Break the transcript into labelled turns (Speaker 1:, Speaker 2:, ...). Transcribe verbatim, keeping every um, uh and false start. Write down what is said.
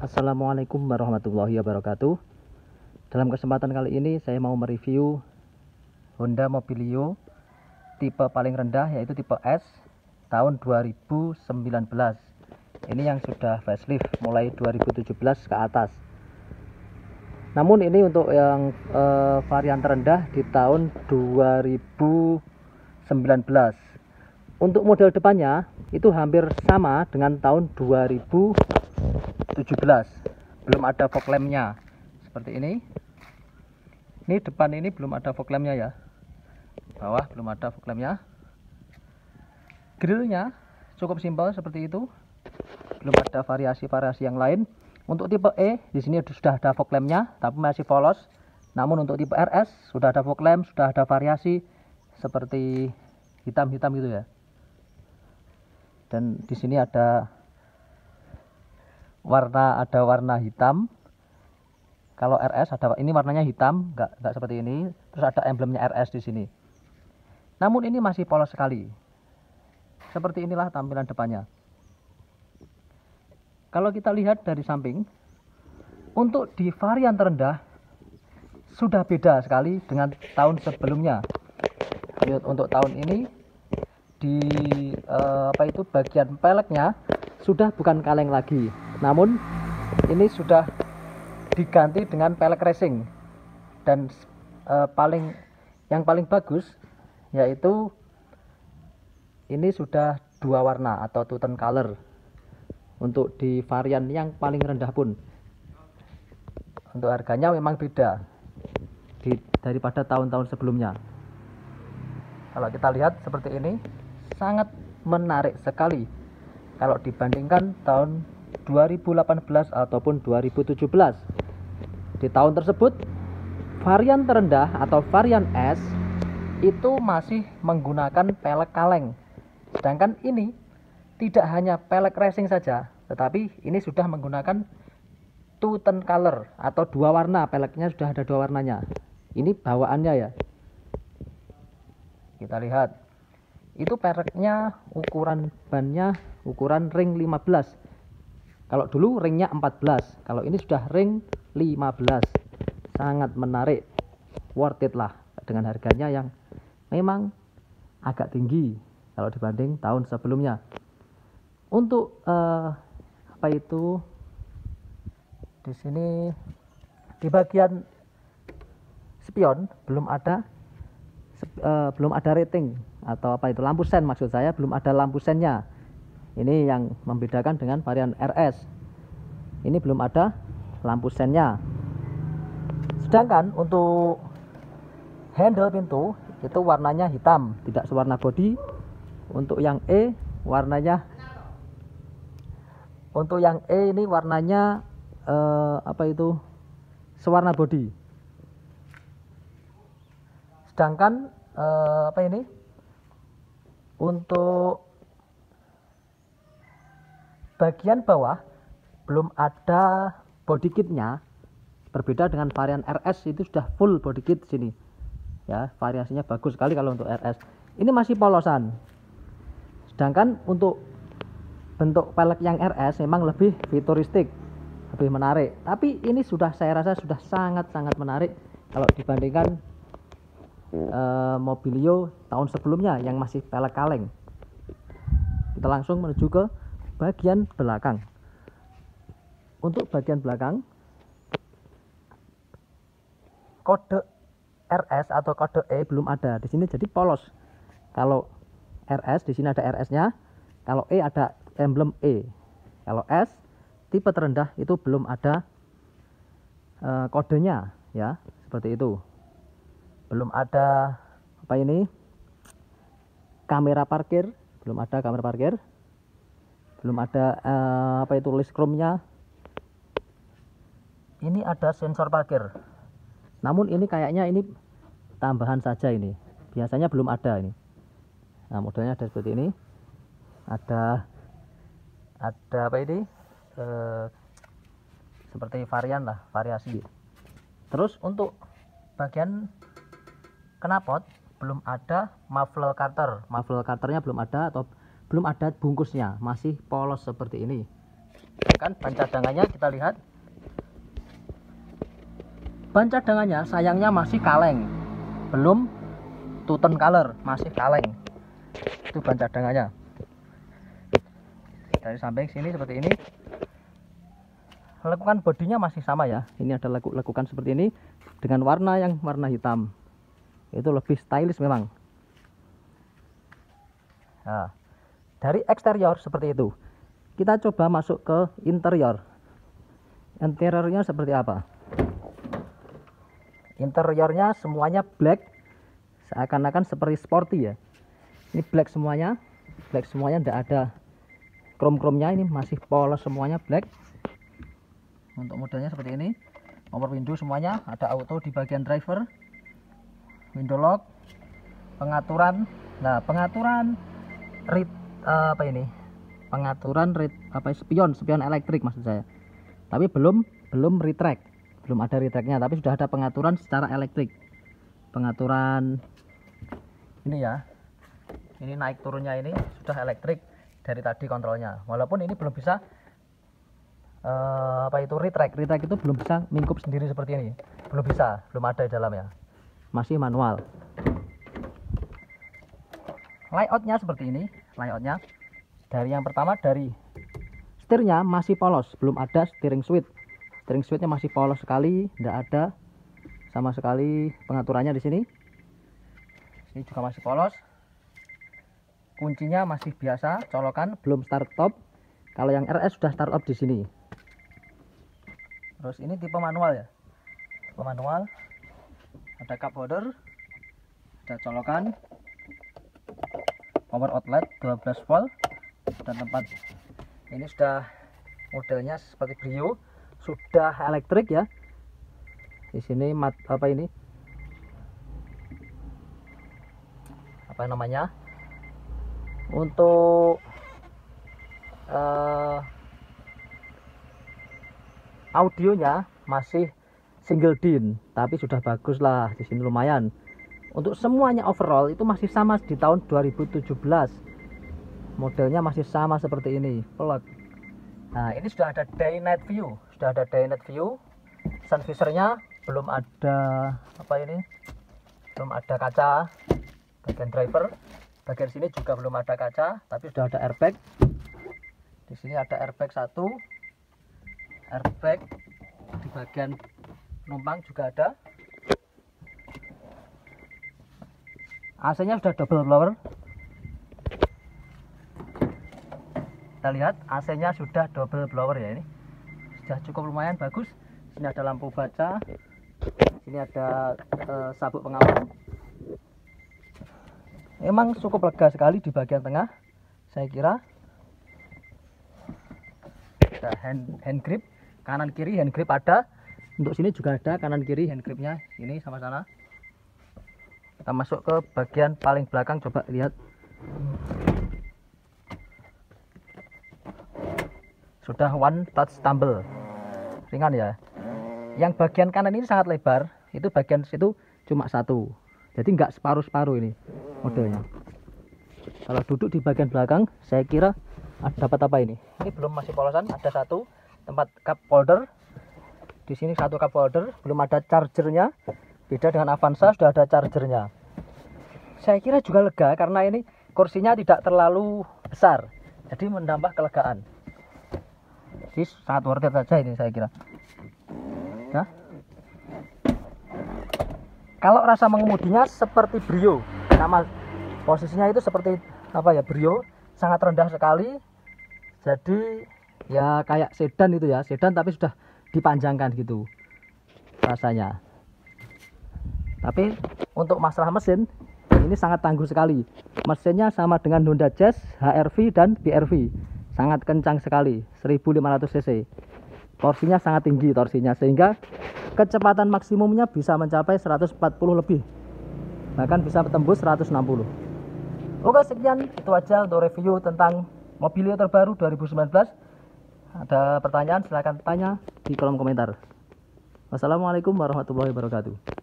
Speaker 1: Assalamualaikum warahmatullahi wabarakatuh. Dalam kesempatan kali ini saya mau mereview Honda Mobilio tipe paling rendah, yaitu tipe S tahun dua ribu sembilan belas. Ini yang sudah facelift mulai dua ribu tujuh belas ke atas. Namun ini untuk yang eh, varian terendah di tahun dua ribu sembilan belas. Untuk model depannya itu hampir sama dengan tahun dua ribu tujuh belas. Belum ada fog lampnya seperti ini. Ini depan ini belum ada fog lampnya ya. Bawah belum ada fog lampnya. Grillnya cukup simpel seperti itu. Belum ada variasi-variasi yang lain. Untuk tipe E di sini sudah ada fog lampnya, tapi masih polos. Namun untuk tipe R S sudah ada fog lamp, sudah ada variasi seperti hitam-hitam gitu ya. Dan di sini ada warna ada warna hitam. Kalau R S ada ini warnanya hitam, enggak enggak seperti ini. Terus ada emblemnya R S di sini. Namun ini masih polos sekali. Seperti inilah tampilan depannya. Kalau kita lihat dari samping, untuk di varian terendah sudah beda sekali dengan tahun sebelumnya. Untuk tahun ini di eh, apa itu bagian peleknya sudah bukan kaleng lagi, namun ini sudah diganti dengan pelek racing. Dan eh, paling yang paling bagus yaitu ini sudah dua warna atau two tone color untuk di varian yang paling rendah pun. Untuk harganya memang beda di, daripada tahun-tahun sebelumnya. Kalau kita lihat seperti ini, sangat menarik sekali kalau dibandingkan tahun dua ribu delapan belas ataupun dua ribu tujuh belas. Di tahun tersebut varian terendah atau varian S itu masih menggunakan pelek kaleng, sedangkan ini tidak hanya pelek racing saja, tetapi ini sudah menggunakan two tone color atau dua warna. Peleknya sudah ada dua warnanya. Ini bawaannya ya. Kita lihat, itu peleknya ukuran bannya ukuran ring lima belas. Kalau dulu ringnya empat belas, kalau ini sudah ring lima belas. Sangat menarik, worth it lah dengan harganya yang memang agak tinggi kalau dibanding tahun sebelumnya. Untuk eh, apa itu di sini di bagian spion belum ada eh, belum ada rating atau apa itu lampu sen, maksud saya belum ada lampu sennya. Ini yang membedakan dengan varian R S. Ini belum ada lampu sennya. Sedangkan untuk handle pintu itu warnanya hitam, tidak sewarna bodi. Untuk yang E warnanya Untuk yang E ini warnanya eh, apa itu sewarna bodi. Sedangkan eh, apa ini untuk bagian bawah belum ada body kitnya. Berbeda dengan varian R S, itu sudah full body kit sini. Ya, variasinya bagus sekali kalau untuk R S. Ini masih polosan. Sedangkan untuk bentuk pelek yang R S memang lebih futuristik, lebih menarik. Tapi ini sudah saya rasa sudah sangat-sangat menarik kalau dibandingkan uh, Mobilio tahun sebelumnya yang masih pelek kaleng. Kita langsung menuju ke bagian belakang. Untuk bagian belakang, kode R S atau kode E belum ada di sini, jadi polos. Kalau R S di sini ada R S-nya, kalau E ada emblem E. Kalau S tipe terendah itu belum ada uh, kodenya ya, seperti itu. Belum ada apa ini? Kamera parkir, belum ada kamera parkir. Belum ada uh, apa itu list chrome-nya. Ini ada sensor parkir. Namun ini kayaknya ini tambahan saja ini. Biasanya belum ada ini. Nah, modelnya ada seperti ini. Ada ada apa ini? E, seperti varian lah, variasi. Terus untuk bagian knalpot belum ada muffler cutter. Muffler cutternya belum ada atau belum ada bungkusnya, masih polos seperti ini. Kan ban cadangannya kita lihat, ban cadangannya sayangnya masih kaleng, belum two tone color, masih kaleng. Itu ban cadangannya. Dari samping sini seperti ini. Lekukan bodinya masih sama ya. Ini ada lekuk lekukan seperti ini dengan warna yang warna hitam. Itu lebih stylish memang. Nah, dari eksterior seperti itu. Kita coba masuk ke interior. Interiornya seperti apa? Interiornya semuanya black, seakan-akan seperti sporty ya. Ini black semuanya, black semuanya, tidak ada krom-kromnya. Ini masih polos semuanya black. Untuk modelnya seperti ini. Power window semuanya, ada auto di bagian driver, window lock, pengaturan. Nah, pengaturan read uh, apa ini? Pengaturan read apa spion, spion elektrik maksud saya. Tapi belum belum retract. Belum ada retracknya, tapi sudah ada pengaturan secara elektrik. Pengaturan ini ya. Ini naik turunnya ini sudah elektrik dari tadi kontrolnya. Walaupun ini belum bisa Uh, apa itu retract, retract itu belum bisa mingkup sendiri seperti ini, belum bisa, belum ada di dalamnya, masih manual. Layoutnya seperti ini, layoutnya dari yang pertama, dari setirnya masih polos, belum ada steering switch, steering switchnya masih polos sekali, tidak ada sama sekali pengaturannya di sini. Ini juga masih polos, kuncinya masih biasa, colokan, belum start top. Kalau yang R S sudah start up di sini. Terus ini tipe manual ya, tipe manual, ada cup holder, ada colokan, power outlet dua belas volt, dan tempat ini sudah modelnya seperti Brio, sudah elektrik ya. Di sini mat apa ini, apa namanya, untuk uh, audionya masih single din, tapi sudah bagus lah di sini, lumayan. Untuk semuanya overall itu masih sama di tahun dua ribu tujuh belas. Modelnya masih sama seperti ini, plug. Nah, ini sudah ada day night view, sudah ada day night view. Sun visornya belum ada apa ini? Belum ada kaca bagian driver. Bagian sini juga belum ada kaca, tapi sudah ada airbag. Di sini ada airbag satu. Airbag di bagian penumpang juga ada. A C nya sudah double blower. Kita lihat A C nya sudah double blower ya, ini sudah cukup lumayan bagus. Sini ada lampu baca, sini ada uh, sabuk pengaman. Memang cukup lega sekali di bagian tengah, saya kira. Ada hand, hand grip kanan kiri, hand grip ada. Untuk sini juga ada kanan kiri hand gripnya, ini sama sana. Kita masuk ke bagian paling belakang, coba lihat. Sudah one touch tumble, ringan ya. Yang bagian kanan ini sangat lebar, itu bagian situ cuma satu, jadi nggak separuh-separuh ini modelnya. Kalau duduk di bagian belakang, saya kira dapat apa ini? Ini belum, masih polosan. Ada satu tempat cup holder. Di sini satu cup holder, belum ada chargernya. Beda dengan Avanza, sudah ada chargernya. Saya kira juga lega karena ini kursinya tidak terlalu besar, jadi menambah kelegaan. Jadi sangat worth it saja ini saya kira. Nah, kalau rasa mengemudinya seperti Brio, sama posisinya itu seperti apa ya, Brio, sangat rendah sekali. Jadi ya kayak sedan itu ya, sedan tapi sudah dipanjangkan gitu rasanya. Tapi untuk masalah mesin ini sangat tangguh sekali. Mesinnya sama dengan Honda Jazz, H R V dan B R V, sangat kencang sekali, seribu lima ratus cc. Torsinya sangat tinggi torsinya, sehingga kecepatan maksimumnya bisa mencapai seratus empat puluh lebih, bahkan bisa tembus seratus enam puluh. Oke, sekian itu aja untuk review tentang Mobilio terbaru dua ribu sembilan belas. Ada pertanyaan silahkan tanya di kolom komentar. Wassalamualaikum warahmatullahi wabarakatuh.